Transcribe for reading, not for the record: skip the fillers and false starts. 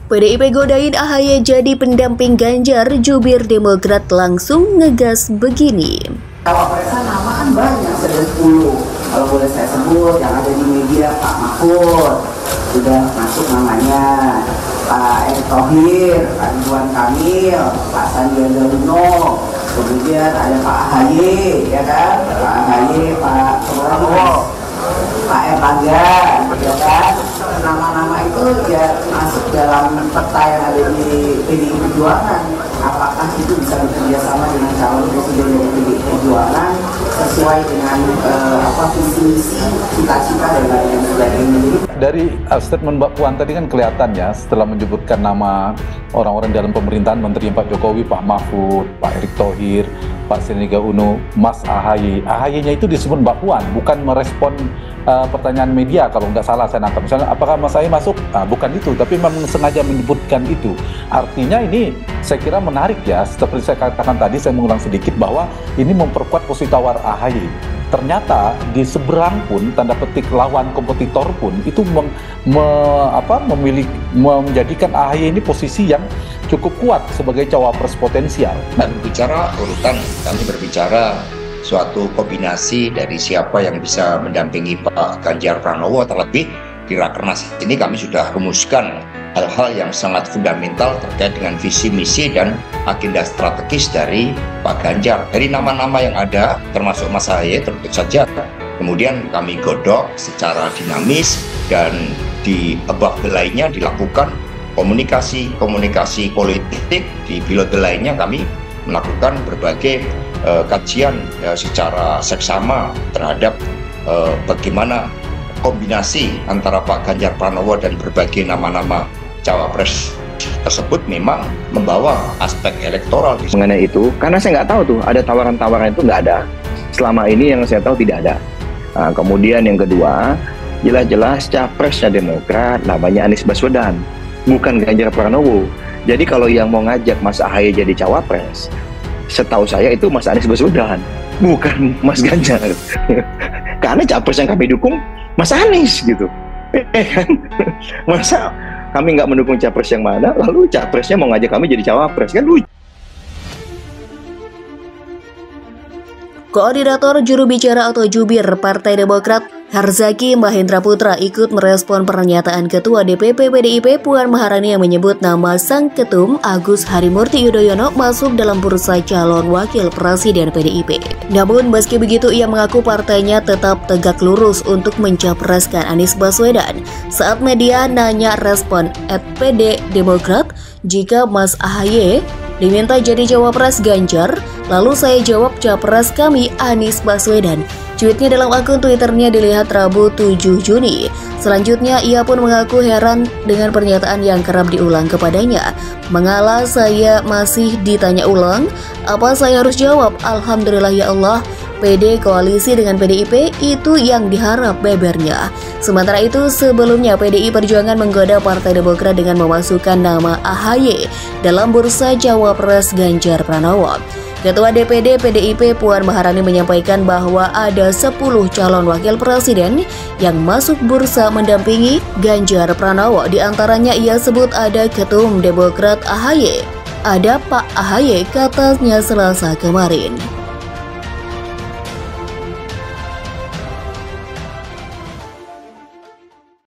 PDIP godain AHY jadi pendamping Ganjar, jubir Demokrat langsung ngegas begini. Cawapresnya nama kan banyak, ada 10. Kalau boleh saya sebut, yang ada di media Pak Mahfud, sudah masuk namanya, Pak Erick Thohir, Pak Ridwan Kamil, Pak Sandiaga Uno, kemudian ada Pak AHY, ya kan? Pak AHY, Pak Erlangga, ya kan? Nama-nama itu ya masuk dalam peta yang ada di PDI Perjuangan. Apakah itu bisa bekerja sama dengan calon presiden dari PDI Perjuangan sesuai dengan visi misi, cita-cita dan lain sebagainya. Dari statement Mbak Puan tadi kan kelihatan ya, setelah menyebutkan nama orang-orang dalam pemerintahan, Menteri Pak Jokowi, Pak Mahfud, Pak Erick Thohir, Pak Sandiaga Uno, Mas AHY. AHY-nya itu disebut Mbak Puan, bukan merespon pertanyaan media kalau nggak salah saya nangkap. Misalnya, apakah Mas AHY masuk? Bukan itu, tapi memang sengaja menyebutkan itu. Artinya ini saya kira menarik ya, seperti saya katakan tadi, saya mengulang sedikit bahwa ini memperkuat posisi tawar AHY. Ternyata di seberang pun, tanda petik lawan kompetitor pun, itu menjadikan AHY ini posisi yang cukup kuat sebagai cawapres potensial. Dan bicara urutan, kami berbicara suatu kombinasi dari siapa yang bisa mendampingi Pak Ganjar Pranowo. Terlebih di Rakernas ini kami sudah rumuskan hal-hal yang sangat fundamental terkait dengan visi misi dan agenda strategis dari Pak Ganjar. Dari nama-nama yang ada termasuk Mas AHY tentu saja kemudian kami godok secara dinamis, dan di above the lainnya dilakukan komunikasi politik. Di below the lainnya kami melakukan berbagai kajian secara seksama terhadap bagaimana kombinasi antara Pak Ganjar Pranowo dan berbagai nama-nama cawapres tersebut memang membawa aspek elektoral. Mengenai itu, karena saya nggak tahu tuh ada tawaran-tawaran itu, nggak ada. Selama ini yang saya tahu tidak ada. Nah, kemudian yang kedua, jelas-jelas capresnya Demokrat namanya Anies Baswedan, bukan Ganjar Pranowo. Jadi kalau yang mau ngajak Mas AHY jadi cawapres, setahu saya itu Mas Anies Baswedan, bukan Mas Ganjar. Karena capres yang kami dukung Mas Anies gitu. Kan? Masa kami nggak mendukung capres yang mana, lalu capresnya mau ngajak kami jadi cawapres, kan lucu. Koordinator juru bicara atau jubir Partai Demokrat Herzaki Mahendra Putra ikut merespon pernyataan Ketua DPP PDIP Puan Maharani yang menyebut nama Sang Ketum Agus Harimurti Yudhoyono masuk dalam bursa calon wakil presiden PDIP. Namun meski begitu ia mengaku partainya tetap tegak lurus untuk mencapreskan Anies Baswedan. Saat media nanya respon @PD Demokrat jika Mas AHY diminta jadi cawapres Ganjar, lalu saya jawab capres kami Anies Baswedan. Cuitnya dalam akun Twitternya dilihat Rabu 7 Juni. Selanjutnya ia pun mengaku heran dengan pernyataan yang kerap diulang kepadanya. Mengalah saya masih ditanya ulang, apa saya harus jawab? Alhamdulillah ya Allah, PD koalisi dengan PDIP itu yang diharap, bebernya. Sementara itu sebelumnya PDI Perjuangan menggoda Partai Demokrat dengan memasukkan nama AHY dalam bursa cawapres Ganjar Pranowo. Ketua DPD PDIP Puan Maharani menyampaikan bahwa ada 10 calon wakil presiden yang masuk bursa mendampingi Ganjar Pranowo. Di antaranya ia sebut ada Ketum Demokrat AHY. Ada Pak AHY, katanya Selasa kemarin.